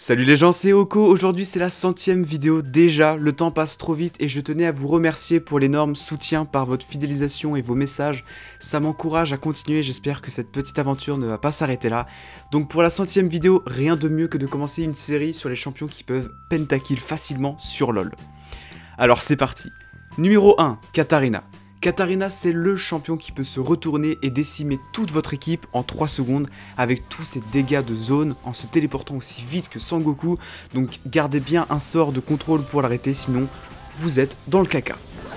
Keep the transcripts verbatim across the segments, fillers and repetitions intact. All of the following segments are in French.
Salut les gens, c'est Oko. Aujourd'hui c'est la centième vidéo déjà, le temps passe trop vite et je tenais à vous remercier pour l'énorme soutien par votre fidélisation et vos messages. Ça m'encourage à continuer, j'espère que cette petite aventure ne va pas s'arrêter là. Donc pour la centième vidéo, rien de mieux que de commencer une série sur les champions qui peuvent pentakill facilement sur LoL. Alors c'est parti. Numéro un, Katarina. Katarina, c'est le champion qui peut se retourner et décimer toute votre équipe en trois secondes avec tous ses dégâts de zone en se téléportant aussi vite que Sangoku. Donc gardez bien un sort de contrôle pour l'arrêter, sinon vous êtes dans le caca.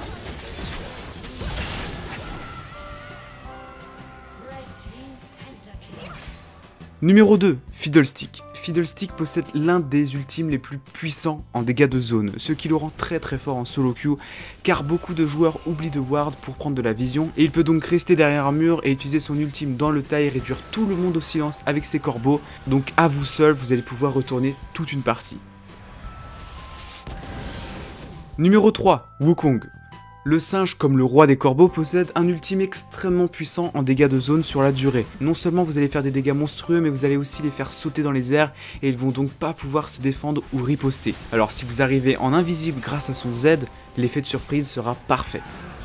Numéro deux, Fiddlestick. Fiddlestick possède l'un des ultimes les plus puissants en dégâts de zone, ce qui le rend très très fort en solo queue, car beaucoup de joueurs oublient de ward pour prendre de la vision, et il peut donc rester derrière un mur et utiliser son ultime dans le tas et réduire tout le monde au silence avec ses corbeaux, donc à vous seul vous allez pouvoir retourner toute une partie. Numéro trois, Wukong. Le singe, comme le roi des corbeaux, possède un ultime extrêmement puissant en dégâts de zone sur la durée. Non seulement vous allez faire des dégâts monstrueux, mais vous allez aussi les faire sauter dans les airs et ils vont donc pas pouvoir se défendre ou riposter. Alors si vous arrivez en invisible grâce à son Z, l'effet de surprise sera parfait.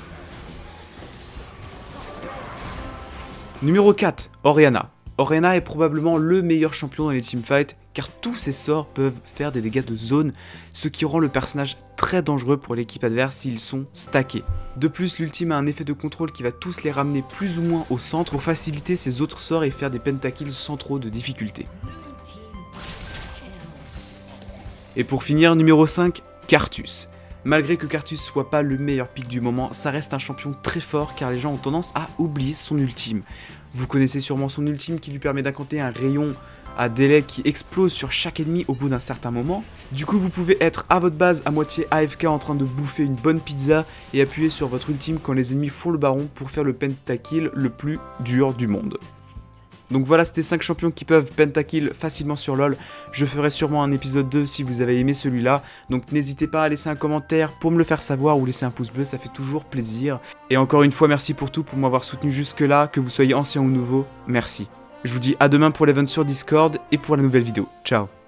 Numéro quatre, Orianna. Orianna est probablement le meilleur champion dans les teamfights car tous ses sorts peuvent faire des dégâts de zone, ce qui rend le personnage très dangereux pour l'équipe adverse s'ils sont stackés. De plus, l'ultime a un effet de contrôle qui va tous les ramener plus ou moins au centre pour faciliter ses autres sorts et faire des pentakills sans trop de difficultés. Et pour finir, numéro cinq, Karthus. Malgré que Karthus soit pas le meilleur pick du moment, ça reste un champion très fort car les gens ont tendance à oublier son ultime. Vous connaissez sûrement son ultime qui lui permet d'incanter un rayon à délai qui explose sur chaque ennemi au bout d'un certain moment. Du coup vous pouvez être à votre base à moitié A F K en train de bouffer une bonne pizza et appuyer sur votre ultime quand les ennemis font le baron pour faire le pentakill le plus dur du monde. Donc voilà, c'était cinq champions qui peuvent pentakill facilement sur LoL. Je ferai sûrement un épisode deux si vous avez aimé celui-là. Donc n'hésitez pas à laisser un commentaire pour me le faire savoir ou laisser un pouce bleu, ça fait toujours plaisir. Et encore une fois, merci pour tout, pour m'avoir soutenu jusque là, que vous soyez ancien ou nouveau, merci. Je vous dis à demain pour l'event sur Discord et pour la nouvelle vidéo. Ciao.